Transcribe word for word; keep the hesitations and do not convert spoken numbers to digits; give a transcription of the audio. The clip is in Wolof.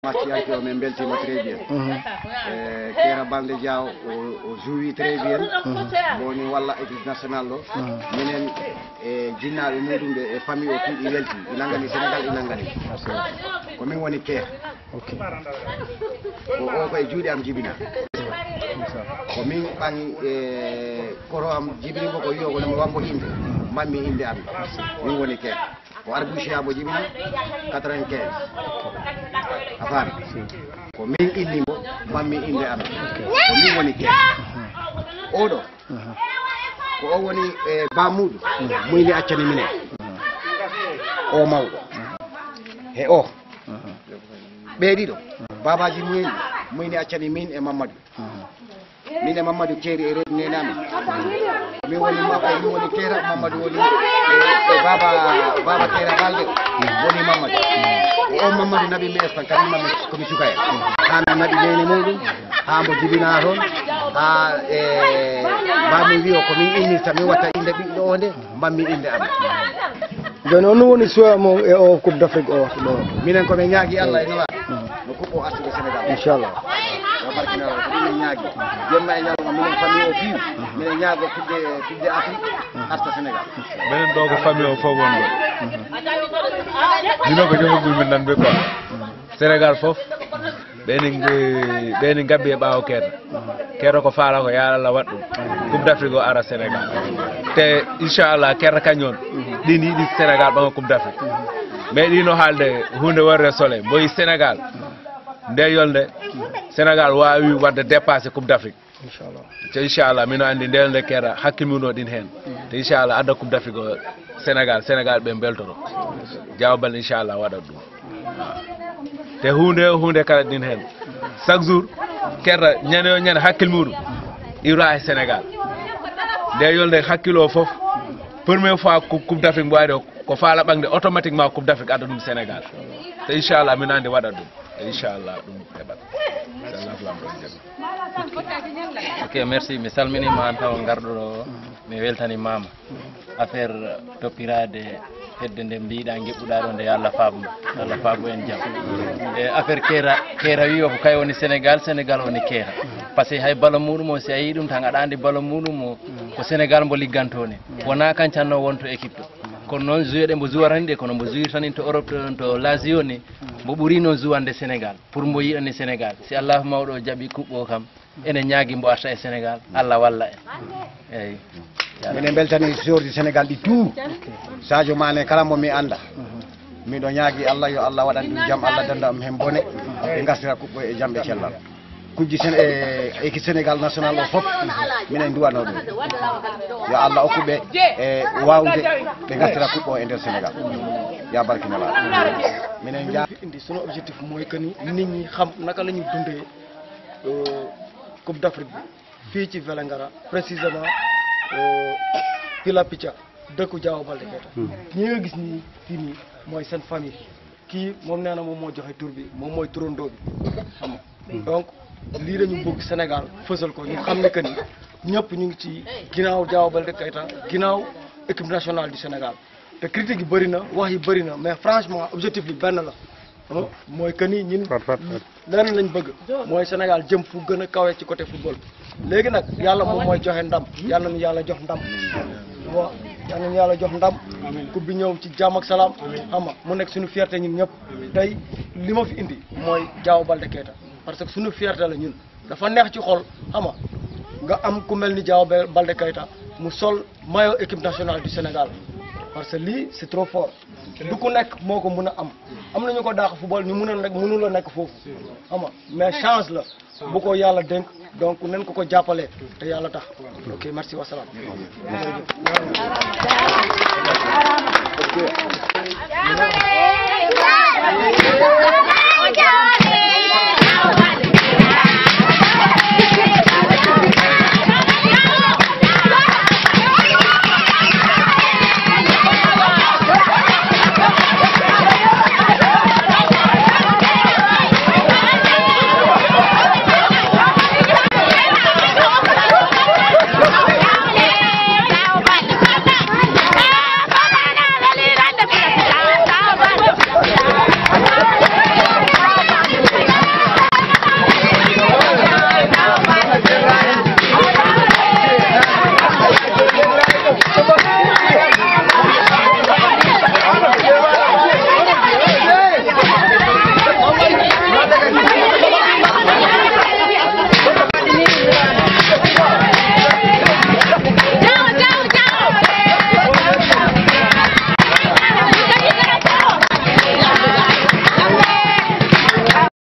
Match anche o men beltima très bien. Eh Kera Balde Diaw o joué très bien. Boni walla équipe nationale lo. Minen e jinnaɓe muɗum ɓe e famille o piɗi welti inangani Sénégal inangani. Ko min woni Keer. Ok. Ko o ko e juuɗe am jibina. Ko min ɓangi e koro am jibini ko ko wiyo ko no wambo inde. Mammi inde am. Min woni Keer. Ko Arbouchia bo jibina quatre-vingt-quinze. Afan ko min inni mo mammi inde am ko min woni Keer oɗo ko o woni e bamuɗo muyni accani minen o mawɗo he o ɓe ɗiɗo babaji muyni muyni accani min e Mamadou min e Mamadou Keeri e redu nenami min woni min woni Keera Mamadou woni e baba baba Keera Balde woni Mamadou o Mamadou nabi mi estan kadi mami komi suka e ha mi naɓi nene muɗum ha mbo jibina toon ha e bami wi o komin innirta min watta inde ɓiɗɗo o nde mbammi inde am joni on woni choix mo e o coupe d'Afrique o waktu ɗo minen komin ñaagui Allah e nela no coupe o artude Sénégal inchallah o barkinala ko ɗum min ñaagui jemma e ñalawma minen famille o fiiw minen ñaago fidde fidde Afrique arta Sénégal minen ɗo ko famille o fof wonɗo mino ko jomum min nanɓe quoi Sénégal fof ɓeni ɓeni gabbi e ɓaawo Keer Keer ko faala ko ya Allah waɗ ɗum coupe d'Afrique o ara Sénégal te inchallah Keer kañon ɗin yiɗi Sénégal ɓaga coupe d'Afrique mais ɗino haalde hunde warre sole boyi Sénégal nde yolde Sénégal wawi wadde dépassé coupe d'Afrique inchallah te inchallah mino andi nde yolde Keer hakkille muno ɗin hen te inchallah adda coupe d'Afrique o Sénégal Sénégal ɓe beltoro jawbal inchallah waɗat ɗum te hunde hunde kala ɗin hen chaque jour Keer ñande o ñande hakkille muɗum iwra e Sénégal nde yolde hakkille o foof première fois coupe d'Afrique mbo waɗi ko faala ɓangde automatiquement coupe d'Afrique adda ɗum Sénégal te inchallah min andi waɗat ɗum te inchallah ɗum heɓat inchallah flam ɗon jaɓi ok merci mi salminima an taw garɗo ɗo mi weltanimama affaire toppirade hedde nde mbiɗa geɓɓuɗa ɗo nde Allah faabu Allah faabu en jaam e affaire Keera Keera wi o ko kay woni Sénégal Sénégal woni Keera par ce que hay ballon muɗum o si a yi ɗum tan aɗa andi ballon muɗum o ko Sénégal mbo liggantoni wona kancanno wonto équipe ɗo kono noon joué ɗe mbo jouwatani ɗe kono mbo jouir tan to Europe to Lazio ni mbo ɓuuri noon jouwande Sénégal pour mbo yiɗani Sénégal si Allah mawɗo o jaaɓi coupe o kam ene ñaagui mbo arta e Sénégal Allah walla en eyyi minen beltani joueur du Sénégal ɗi tout Sadio Mané kala mo mi anda miɗo ñaagui Allah yo Allah waɗan ɗum jaam Allah danda am hen bone ɓe gastira kuɓɓo e jamɓe cellal kujji e équipe Sénégal national o foof minen duwano ɗum yo Allah hokkuɓe e wawde ɓe gastira kuɓɓo o e nder Sénégal ya barkinala minen ja indi sunu objectif mooy que ni nit ñi xam naka la ñu dundee coupe d'Afrique bi fii ci Vélingara précisément Pila Picca dëkku Diao Baldé Keita ñi nga gis nii fii nii mooy seen famille kii moom nee na moom moo joxe tur bi moom mooy turandoo bi xam nga donc lii lañu bëgg Sénégal fësal ko ñu xam ne que ni ñëpp ñu ngi ci ginnaaw Diao Baldé Keita ginnaaw équipe nationale du Sénégal te critique yi bëri na wax yi bëri na mais franchement objectif bi benn la mooy que ni ñun lenn lañ bëgg mooy Sénégal jëm fu gën a kawe ci côté football léegi nag yàlla moom mooy joxe ndam yàlla nañu yàlla jox ndam waaw yàlla nañu yàlla jox ndam coupe bi ñëw ci jàmm ak salaam xam nga mu nekk suñu fierté ñun ñëpp tey li ma fi indi mooy Diao Baldé Keita parce que suñu fierté la ñun dafa neex ci xol xam nga nga am ku mel ni Diao Baldé Keita mu sol maillot équipe nationale du Sénégal parce que lii c'est trop fort du ku nekk moo ko mën a am am nañu ko daax football ñu mënoon rek mënu la nekk foofu xam nga mais chance la bu ko yàlla dénk donc nañ ko ko jàppalee te yàlla tax ok merci wasalaam. Okay.